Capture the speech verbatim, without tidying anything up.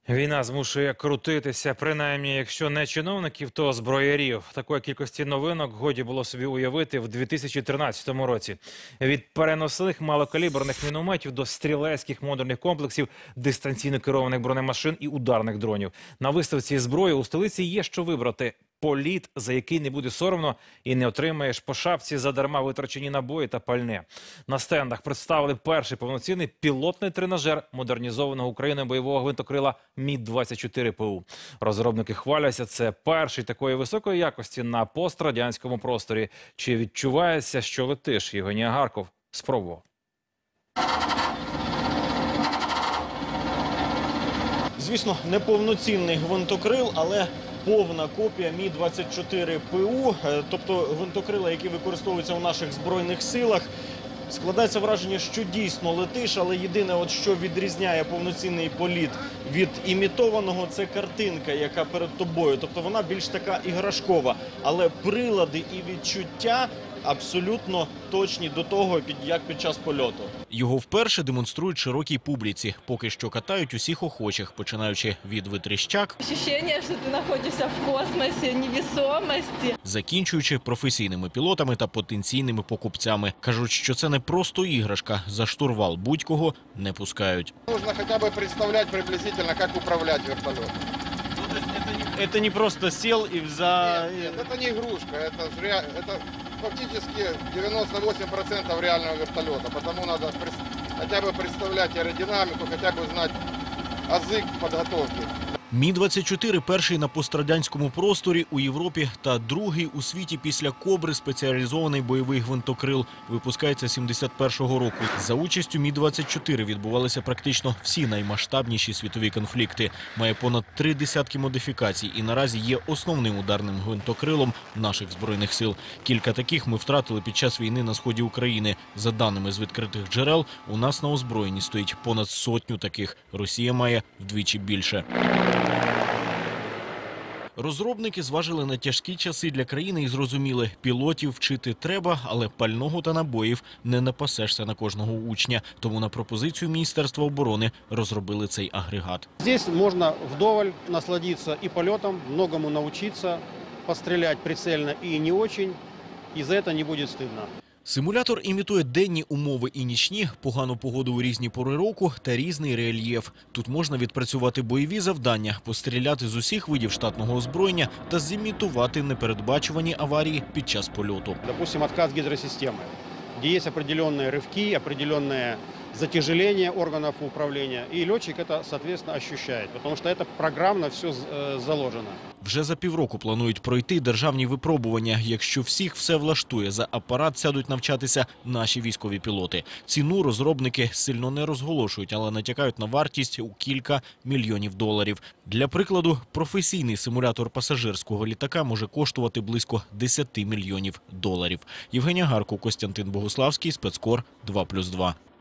Війна змушує крутитися, принаймні, якщо не чиновників, то зброярів. Такої кількості новинок годі було собі уявити в дві тисячі тринадцятому році. Від переносних малокаліберних мінометів до стрілецьких модульних комплексів, дистанційно керованих бронемашин і ударних дронів. На виставці зброї у столиці є що вибрати. Політ, за який не буде соромно і не отримаєш по шапці задарма витрачені набої та пальне. На стендах представили перший повноцінний пілотний тренажер модернізованого Україною бойового гвинтокрила Мі двадцять чотири Пе У. Розробники хваляться, це перший такої високої якості на пострадянському просторі. Чи відчувається, що летиш? Євгеній Агарков спробував. Звісно, не повноцінний гвинтокрил, але повна копія Мі двадцять чотири Пе У, тобто гвинтокрила, які використовуються у наших Збройних силах. Складається враження, що дійсно летиш, але єдине, от що відрізняє повноцінний політ від імітованого, це картинка, яка перед тобою. Тобто вона більш така іграшкова, але прилади і відчуття абсолютно точні до того, як під час польоту. Його вперше демонструють широкій публіці. Поки що катають усіх охочих, починаючи від витріщак, Ощущение, що ти знаходишся в космосі, невесомості, закінчуючи професійними пілотами та потенційними покупцями. Кажуть, що це не просто іграшка, за штурвал будь-кого не пускають. Нужно хотя бы представлять приблизительно, как управлять вертолетом. Это не просто сел и за... Нет, нет, это не игрушка, это, ж ре... это фактически девяносто восемь процентов реального вертолета. Потому надо прес- хотя бы представлять аэродинамику, хотя бы знать азы подготовки. Мі двадцять чотири – перший на пострадянському просторі у Європі та другий у світі після «Кобри» спеціалізований бойовий гвинтокрил. Випускається сімдесят першого року. За участю Мі двадцять чотири відбувалися практично всі наймасштабніші світові конфлікти. Має понад три десятки модифікацій і наразі є основним ударним гвинтокрилом наших Збройних сил. Кілька таких ми втратили під час війни на сході України. За даними з відкритих джерел, у нас на озброєнні стоїть понад сотню таких. Росія має вдвічі більше. Розробники зважили на тяжкі часи для країни і зрозуміли – пілотів вчити треба, але пального та набоїв не напасешся на кожного учня. Тому на пропозицію Міністерства оборони розробили цей агрегат. Здесь можно вдоволь насладиться и полетом, многому научиться, пострелять прицельно и не очень, и за это не будет стыдно. Симулятор імітує денні умови і нічні, погану погоду у різні пори року та різний рельєф. Тут можна відпрацювати бойові завдання, постріляти з усіх видів штатного озброєння та зімітувати непередбачувані аварії під час польоту. Допустим, отказ гидросистемы, где есть определенные рывки, определенное затяжеление органов управления, и летчик это, соответственно, ощущает, потому что это программно все заложено. Вже за півроку планують пройти державні випробування. Якщо всіх все влаштує, за апарат сядуть навчатися наші військові пілоти. Ціну розробники сильно не розголошують, але натякають на вартість у кілька мільйонів доларів. Для прикладу, професійний симулятор пасажирського літака може коштувати близько десять мільйонів доларів. Євгеній Агарков, Костянтин Богуславський, Спецкор два плюс два.